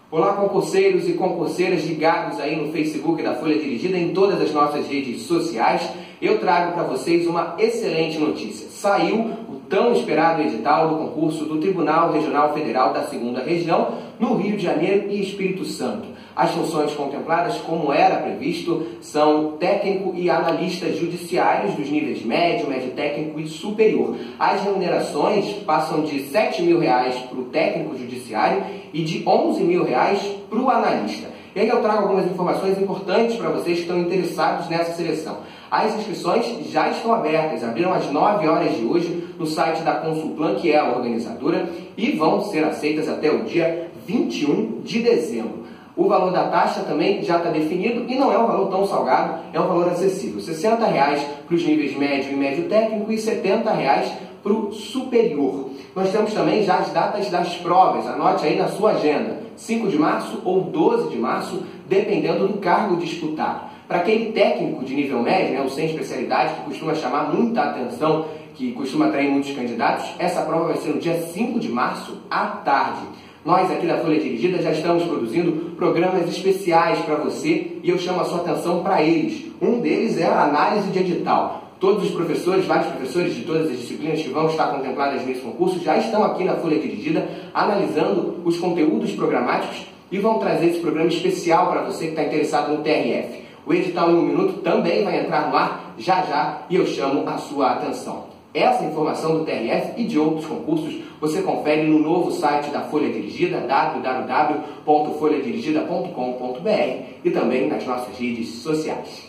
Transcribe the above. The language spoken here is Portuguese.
Olá, concurseiros e concurseiras ligados aí no Facebook da Folha Dirigida, em todas as nossas redes sociais. Eu trago para vocês uma excelente notícia. Saiu o tão esperado edital do concurso do Tribunal Regional Federal da 2ª Região, no Rio de Janeiro e Espírito Santo. As funções contempladas, como era previsto, são técnico e analistas judiciários dos níveis médio, médio técnico e superior. As remunerações passam de R$ 7.000 para o técnico judiciário e de R$ 11.000 para o analista. E aí eu trago algumas informações importantes para vocês que estão interessados nessa seleção. As inscrições já estão abertas, abriram às 9 horas de hoje no site da Consulplan, que é a organizadora, e vão ser aceitas até o dia 21 de dezembro. O valor da taxa também já está definido e não é um valor tão salgado, é um valor acessível. R$ 60 para os níveis médio e médio técnico e R$ 70 para o superior. Nós temos também já as datas das provas, anote aí na sua agenda, 5 de março ou 12 de março, dependendo do cargo disputado. Para aquele técnico de nível médio, o sem especialidade, que costuma chamar muita atenção, que costuma atrair muitos candidatos, essa prova vai ser no dia 5 de março, à tarde. Nós aqui da Folha Dirigida já estamos produzindo programas especiais para você e eu chamo a sua atenção para eles. Um deles é a análise de edital. Todos os professores, vários professores de todas as disciplinas que vão estar contempladas nesse concurso já estão aqui na Folha Dirigida analisando os conteúdos programáticos e vão trazer esse programa especial para você que está interessado no TRF. O edital em 1 minuto também vai entrar no ar já e eu chamo a sua atenção. Essa informação do TRF e de outros concursos você confere no novo site da Folha Dirigida, www.folhadirigida.com.br, e também nas nossas redes sociais.